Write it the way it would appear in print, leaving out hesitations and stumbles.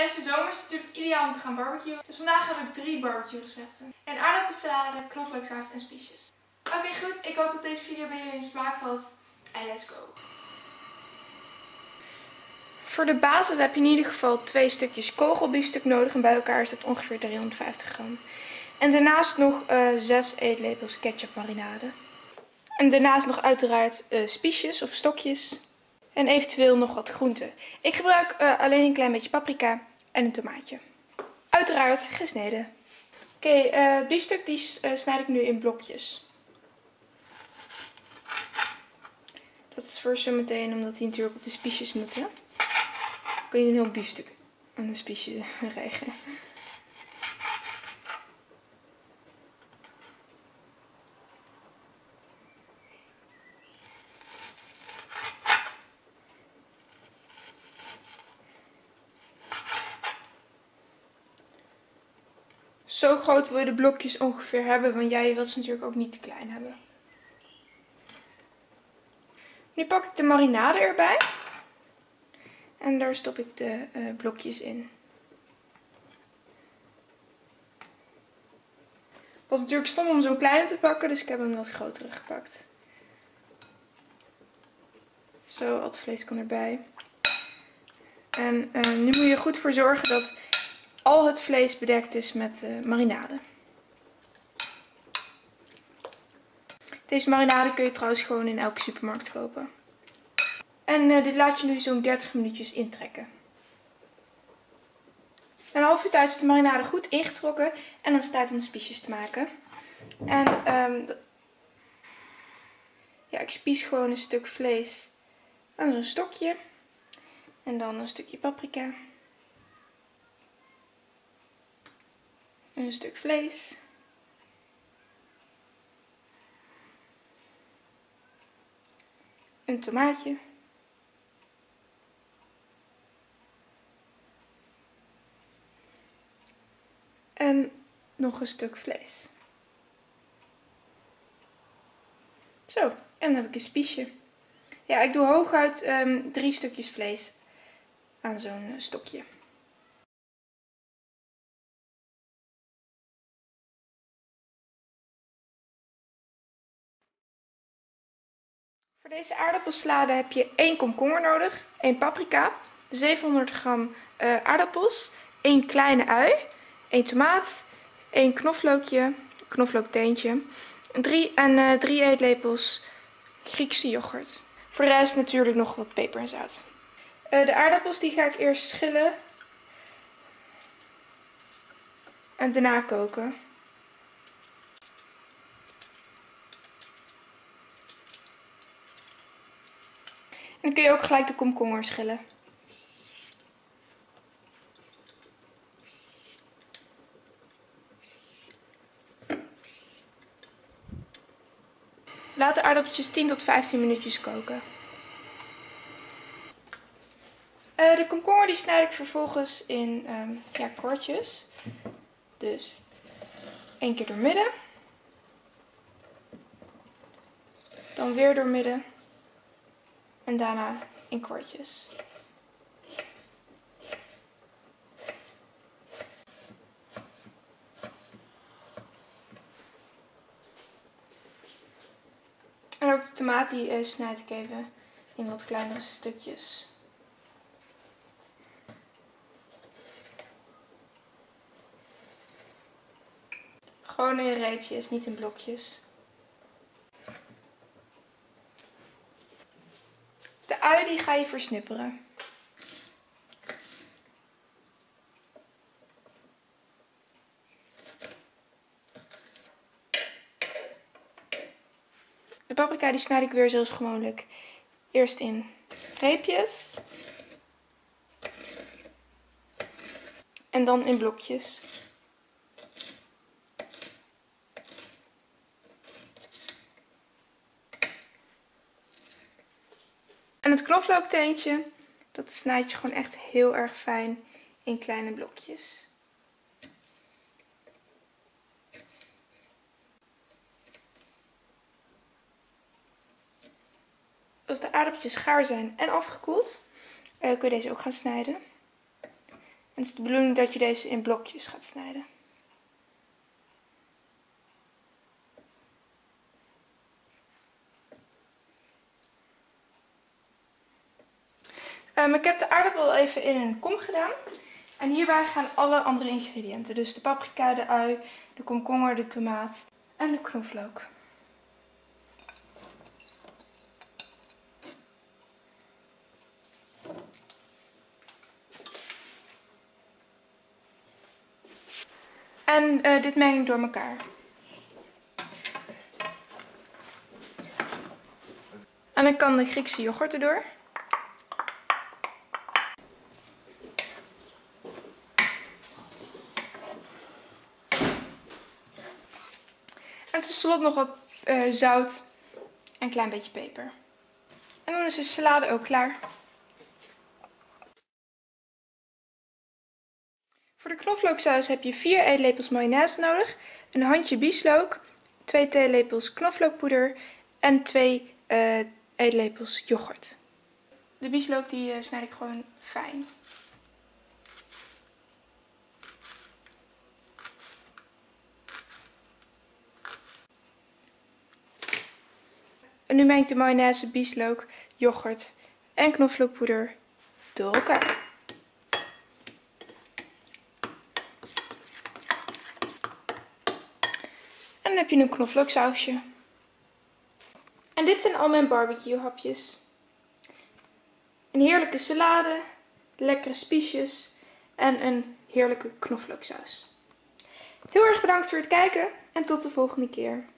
Tijdens de zomer is het natuurlijk ideaal om te gaan barbecuen. Dus vandaag heb ik 3 barbecue recepten. Een aardappelsalade, knoflooksaus en spiesjes. Oké, goed. Ik hoop dat deze video bij jullie in smaak valt. En let's go. Voor de basis heb je in ieder geval 2 stukjes kogelbiefstuk nodig. En bij elkaar is dat ongeveer 350 gram. En daarnaast nog 6 eetlepels ketchup marinade. En daarnaast nog uiteraard spiesjes of stokjes. En eventueel nog wat groenten. Ik gebruik alleen een klein beetje paprika en een tomaatje. Uiteraard gesneden. Oké, het biefstuk die snijd ik nu in blokjes. Dat is voor zometeen omdat die natuurlijk op de spiesjes moeten. Ik kan niet een heel biefstuk aan de spiesje rijgen. Zo groot wil je de blokjes ongeveer hebben, want jij wilt ze natuurlijk ook niet te klein hebben. Nu pak ik de marinade erbij. En daar stop ik de blokjes in. Het was natuurlijk stom om zo'n kleine te pakken, dus ik heb een wat grotere gepakt. Zo, al het vlees kan erbij. En nu moet je er goed voor zorgen dat al het vlees bedekt is met marinade. Deze marinade kun je trouwens gewoon in elke supermarkt kopen. En dit laat je nu zo'n 30 minuutjes intrekken. Een half uur tijd is de marinade goed ingetrokken en dan is het tijd om de spiesjes te maken. En ja, ik spies gewoon een stuk vlees aan zo'n stokje. En dan een stukje paprika. En een stuk vlees. Een tomaatje. En nog een stuk vlees. Zo, en dan heb ik een spiesje. Ja, ik doe hooguit 3 stukjes vlees aan zo'n stokje. Voor deze aardappelsalade heb je 1 komkommer nodig, 1 paprika, 700 gram aardappels, 1 kleine ui, 1 tomaat, 1 knoflookje, knoflookteentje, 3 eetlepels Griekse yoghurt. Voor de rest natuurlijk nog wat peper en zout. De aardappels die ga ik eerst schillen en daarna koken. En dan kun je ook gelijk de komkommer schillen. Laat de aardappeltjes 10 tot 15 minuutjes koken. De komkommer die snijd ik vervolgens in kwartjes. Dus 1 keer door midden. Dan weer door midden. En daarna in kwartjes. En ook de tomaat die snijd ik even in wat kleinere stukjes. Gewoon in reepjes, niet in blokjes. De ui die ga je versnipperen. De paprika die snijd ik weer zoals gewoonlijk eerst in reepjes. En dan in blokjes. En het knoflookteentje, dat snijd je gewoon echt heel erg fijn in kleine blokjes. Als de aardappeltjes gaar zijn en afgekoeld, kun je deze ook gaan snijden. het is de bedoeling dat je deze in blokjes gaat snijden. Ik heb de aardappel even in een kom gedaan. En hierbij gaan alle andere ingrediënten. Dus de paprika, de ui, de komkommer, de tomaat en de knoflook. En dit meng ik door elkaar. En dan kan de Griekse yoghurt erdoor. En tot slot nog wat zout en een klein beetje peper. En dan is de salade ook klaar. Voor de knoflooksaus heb je 4 eetlepels mayonaise nodig, een handje bieslook, 2 theelepels knoflookpoeder en 2 eetlepels yoghurt. De bieslook die snijd ik gewoon fijn. En nu meng ik de mayonaise, bieslook, yoghurt en knoflookpoeder door elkaar. En dan heb je een knoflooksausje. En dit zijn al mijn barbecue hapjes. Een heerlijke salade, lekkere spiesjes en een heerlijke knoflooksaus. Heel erg bedankt voor het kijken en tot de volgende keer.